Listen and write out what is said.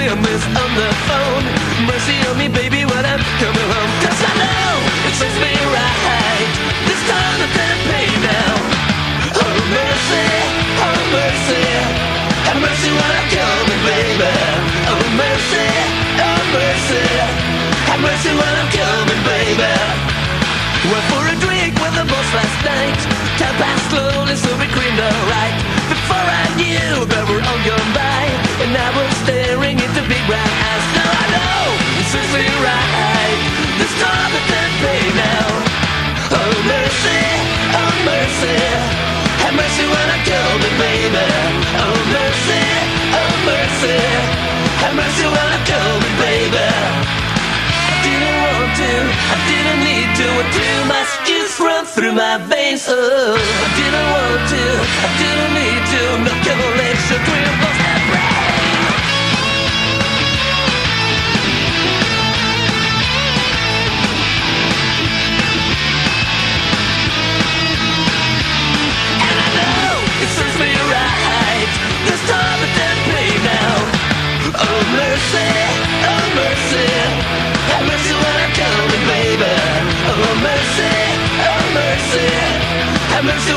a miss on the phone. Mercy on me, baby, when I'm coming home. 'Cause I know it serves me right. This time I can't pay now. Oh mercy, oh mercy. Have mercy when I'm coming, baby. Oh mercy, oh mercy. Have mercy when I'm coming, baby. Went for a drink with the boss last night. Time passed slowly, so we creamed alright. Before I knew that we're all gone by, and I was staring into big brown eyes. Now I know it serves me right. This time I can't pay now. Oh mercy, oh mercy. Have mercy when I'm coming, baby. Oh mercy, oh mercy. Have mercy when I'm coming, baby. I didn't want to, I didn't need to, and too much juice run through my veins. Oh, I didn't want to, I didn't need to, no collection, three of us and brain. And I know it serves me right. This time it didn't pay now. Oh mercy, oh mercy. Have mercy when I'm coming, baby. Oh mercy, oh mercy. Have mercy